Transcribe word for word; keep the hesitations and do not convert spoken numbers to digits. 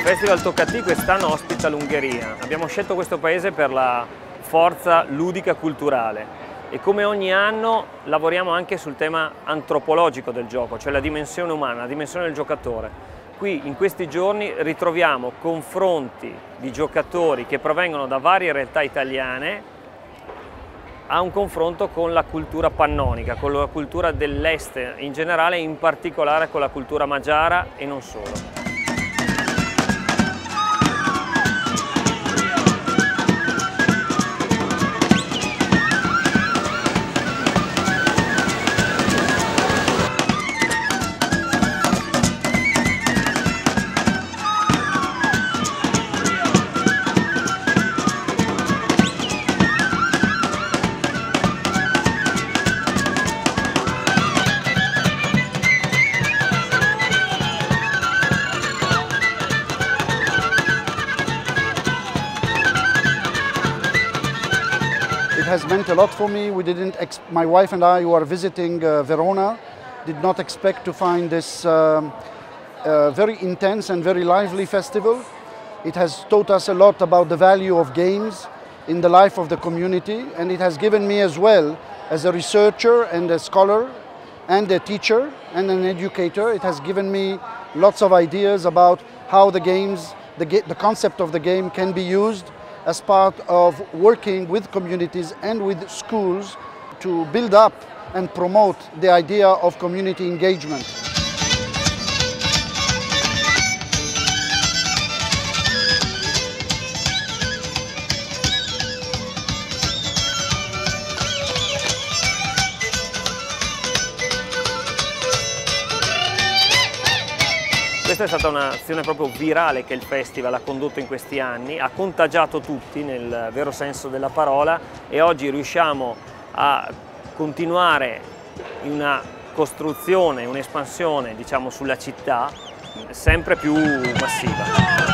Festival Toccatì quest'anno ospita l'Ungheria. Abbiamo scelto questo paese per la forza ludica culturale e come ogni anno lavoriamo anche sul tema antropologico del gioco, cioè la dimensione umana, la dimensione del giocatore. Qui in questi giorni ritroviamo confronti di giocatori che provengono da varie realtà italiane a un confronto con la cultura pannonica, con la cultura dell'est in generale e in particolare con la cultura magiara e non solo. It has meant a lot for me. We didn't ex my wife and I, who are visiting uh, Verona, did not expect to find this um, uh, very intense and very lively festival. It has taught us a lot about the value of games in the life of the community, and it has given me as well, as a researcher and a scholar and a teacher and an educator, it has given me lots of ideas about how the games, the, the concept of the game can be used as part of working with communities and with schools to build up and promote the idea of community engagement. Questa è stata un'azione proprio virale che il Festival ha condotto in questi anni, ha contagiato tutti nel vero senso della parola e oggi riusciamo a continuare in una costruzione, un'espansione diciamo, sulla città sempre più massiva.